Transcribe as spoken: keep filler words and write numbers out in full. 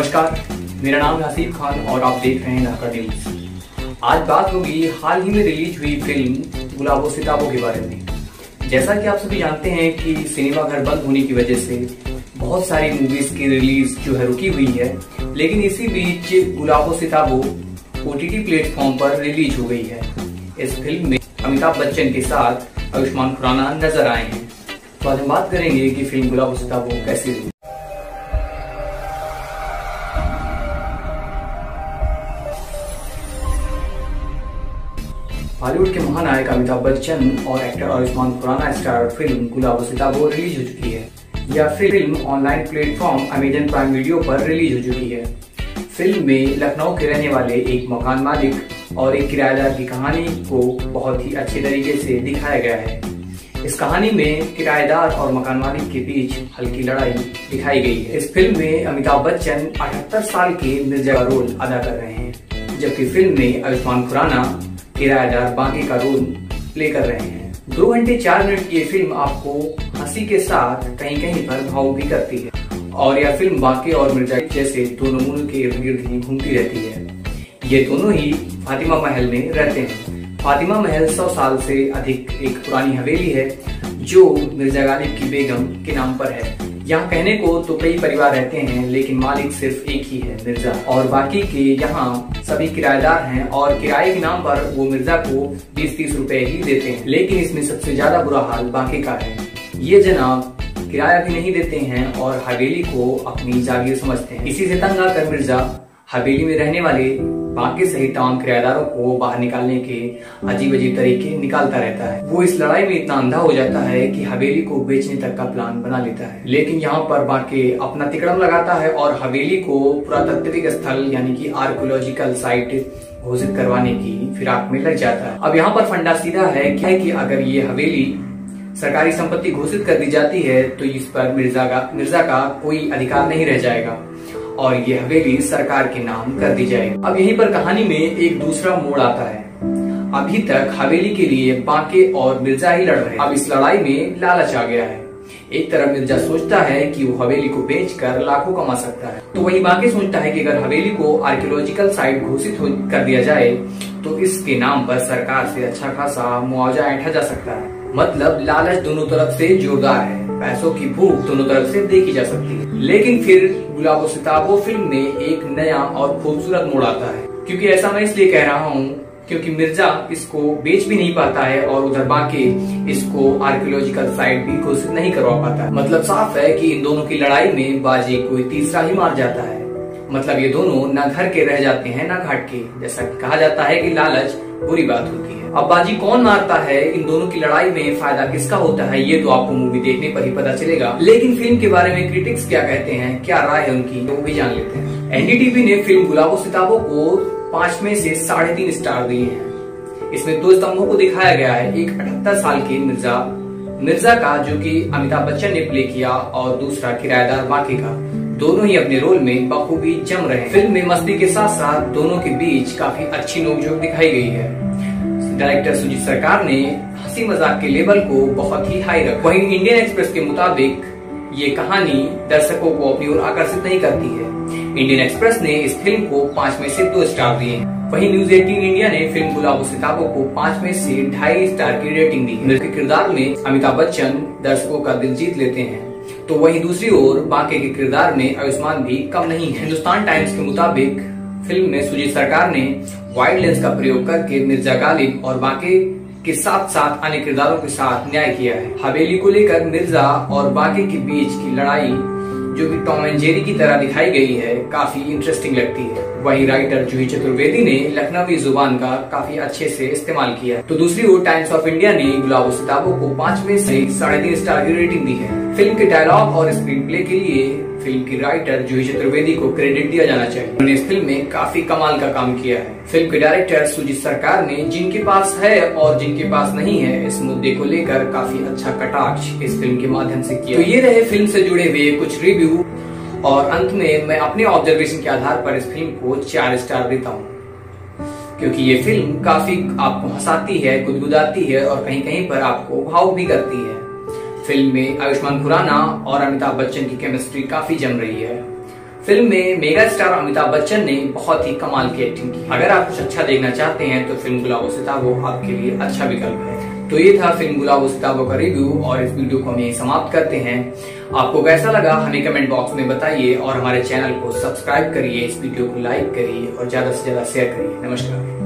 नमस्कार, मेरा नाम है आसिफ खान और आप देख रहे हैं ढाका न्यूज। आज बात होगी हाल ही में रिलीज हुई फिल्म गुलाबो सिताबों के बारे में। जैसा कि आप सभी जानते हैं कि सिनेमा घर बंद होने की वजह से बहुत सारी मूवीज की रिलीज जो है रुकी हुई है, लेकिन इसी बीच गुलाबो सिताबों ओटीटी प्लेटफॉर्म पर रिलीज हो गई है। इस फिल्म में अमिताभ बच्चन के साथ आयुष्मान खुराना नजर आए हैं। तो आज हम बात करेंगे कि फिल्म गुलाबो सिताबों कैसी रही। बॉलीवुड के महानायक अमिताभ बच्चन और actor Ayushmann Khurrana star film Gulabo Sitabo release हो चुकी है। यह फिल्म online platform Amazon Prime video पर रिलीज हो चुकी है। फिल्म में लखनऊ के रहने वाले एक मकान मालिक और एक किराएदार की कहानी को बहुत ही अच्छे तरीके से दिखाया गया है। इस कहानी में किराएदार और मकान मालिक के बीच हल्की लड़ाई दिखाई गई है। इस फिल्म में अमिताभ बच्चन अठहत्तर साल के मिर्जा का रोल अदा कर रहे हैं, जबकि फिल्म में आयुष्मान खुराना किराएदार बाकी का रोल प्ले कर रहे हैं। दो घंटे चार मिनट की ये फिल्म आपको हंसी के साथ कहीं कहीं पर भावुक भी करती है और यह फिल्म बाकी और मिर्जा जैसे दोनों मुल्क के इर्द गिर्द ही घूमती रहती है। ये दोनों ही फातिमा महल में रहते हैं। फातिमा महल सौ साल से अधिक एक पुरानी हवेली है जो मिर्जा गालिब की बेगम के नाम पर है। यहाँ कहने को तो कई परिवार रहते हैं, लेकिन मालिक सिर्फ एक ही है, मिर्जा, और बाकी के यहाँ सभी किराएदार हैं और किराए के नाम पर वो मिर्जा को बीस तीस रुपए ही देते हैं। लेकिन इसमें सबसे ज्यादा बुरा हाल बाकी का है। ये जनाब किराया भी नहीं देते हैं और हवेली को अपनी जागीर समझते हैं। इसी से तंग आकर मिर्जा हवेली में रहने वाले बाकी सहित तमाम किराएदारों को बाहर निकालने के अजीब अजीब तरीके निकालता रहता है। वो इस लड़ाई में इतना अंधा हो जाता है कि हवेली को बेचने तक का प्लान बना लेता है। लेकिन यहाँ पर बाकी अपना तिकड़म लगाता है और हवेली को पुरातात्विक स्थल यानी कि आर्कियोलॉजिकल साइट घोषित करवाने की फिराक में लग जाता है। अब यहाँ पर फंडा सीधा है क्या है कि अगर ये हवेली सरकारी संपत्ति घोषित कर दी जाती है तो इस पर मिर्जा का मिर्जा का कोई अधिकार नहीं रह जाएगा और ये हवेली सरकार के नाम कर दी जाएगी। अब यहीं पर कहानी में एक दूसरा मोड़ आता है। अभी तक हवेली के लिए बांके और मिर्जा ही लड़ रहे। अब इस लड़ाई में लालच आ गया है। एक तरफ मिर्जा सोचता है कि वो हवेली को बेचकर लाखों कमा सकता है, तो वही बांके सोचता है कि अगर हवेली को आर्कियोलॉजिकल साइट घोषित कर दिया जाए तो इसके नाम पर सरकार से अच्छा खासा मुआवजा ऐंठा जा सकता है। मतलब लालच दोनों तरफ से जोरदार है, पैसों की भूख दोनों तरफ से देखी जा सकती है। लेकिन फिर गुलाबो सिताबों फिल्म में एक नया और खूबसूरत मोड़ आता है, क्योंकि ऐसा मैं इसलिए कह रहा हूँ क्योंकि मिर्जा इसको बेच भी नहीं पाता है और उधर बाकी इसको आर्कियोलॉजिकल साइट भी घोषित नहीं करवा पाता है। मतलब साफ है कि इन दोनों की लड़ाई में बाजी कोई तीसरा ही मार जाता है। मतलब ये दोनों न घर के रह जाते हैं न घाट के। जैसा कि कहा जाता है कि लालच बुरी बात होती है। अब बाजी कौन मारता है, इन दोनों की लड़ाई में फायदा किसका होता है, ये तो आपको मूवी देखने पर ही पता चलेगा। लेकिन फिल्म के बारे में क्रिटिक्स क्या कहते हैं, क्या राय है उनकी, वो भी जान लेते हैं। एनडीटीवी ने फिल्म गुलाबो सिताबों को पांच में से साढ़े तीन स्टार दिए हैं। इसमें दो स्तंभों को दिखाया गया है, एक अठहत्तर साल के मिर्जा मिर्जा का जो कि अमिताभ बच्चन ने प्ले किया और दूसरा किराएदार बाकी का। दोनों ही अपने रोल में बखूबी जम रहे हैं। फिल्म में मस्ती के साथ साथ दोनों के बीच काफी अच्छी नोकझोंक दिखाई गई है। डायरेक्टर सुजीत सरकार ने हंसी मजाक के लेवल को बहुत ही हाई रखा। वहीं इंडियन एक्सप्रेस के मुताबिक ये कहानी दर्शकों को अपनी ओर आकर्षित नहीं करती है। इंडियन एक्सप्रेस ने इस फिल्म को पाँच में से दो स्टार दिए। वहीं न्यूज अठारह इंडिया ने फिल्म गुलाबो सिताबों को पाँच में से ढाई स्टार की रेटिंग दी है। के किरदार में अमिताभ बच्चन दर्शकों का दिल जीत लेते हैं, तो वहीं दूसरी ओर बाकी के किरदार में आयुष्मान भी कम नहीं है। हिंदुस्तान टाइम्स के मुताबिक फिल्म में सुजीत सरकार ने वाइड लेंस का प्रयोग करके मिर्जा गालिब और बाकी के साथ साथ अन्य किरदारों के साथ न्याय किया है। हवेली को लेकर मिर्जा और बाकी के बीच की लड़ाई जो कि टॉम एंड जेरी की तरह दिखाई गई है, काफी इंटरेस्टिंग लगती है। वहीं राइटर जूही चतुर्वेदी ने लखनवी जुबान का काफी अच्छे से इस्तेमाल किया। तो दूसरी ओर टाइम्स ऑफ इंडिया ने गुलाबो सिताबों को पाँच में से साढ़े तीन स्टार की रेटिंग दी है। फिल्म के डायलॉग और स्क्रीन प्ले के लिए फिल्म की राइटर जूही चतुर्वेदी को क्रेडिट दिया जाना चाहिए। उन्होंने इस फिल्म में काफी कमाल का काम किया है। फिल्म के डायरेक्टर सुजीत सरकार ने जिनके पास है और जिनके पास नहीं है इस मुद्दे को लेकर काफी अच्छा कटाक्ष इस फिल्म के माध्यम से किया। तो ये रहे फिल्म से जुड़े हुए कुछ रिव्यू और अंत में मैं अपने ऑब्जर्वेशन के आधार पर इस फिल्म को चार स्टार देता हूँ, क्योंकि ये फिल्म काफी आपको हंसाती है, गुदगुदाती है और कहीं कहीं पर आपको भावुक भी करती है। फिल्म में आयुष्मान खुराना और अमिताभ बच्चन की केमिस्ट्री काफी जम रही है। फिल्म में मेगा स्टार अमिताभ बच्चन ने बहुत ही कमाल की एक्टिंग की। अगर आप कुछ अच्छा देखना चाहते हैं तो फिल्म गुलाबो सिताबो आपके लिए अच्छा विकल्प है। तो ये था फिल्म गुलाबो सिताबो का रिव्यू और इस वीडियो को हम यहीं समाप्त करते हैं। आपको कैसा लगा हमें कमेंट बॉक्स में बताइए और हमारे चैनल को सब्सक्राइब करिए, इस वीडियो को लाइक करिए और ज्यादा से ज्यादा शेयर करिए। नमस्कार।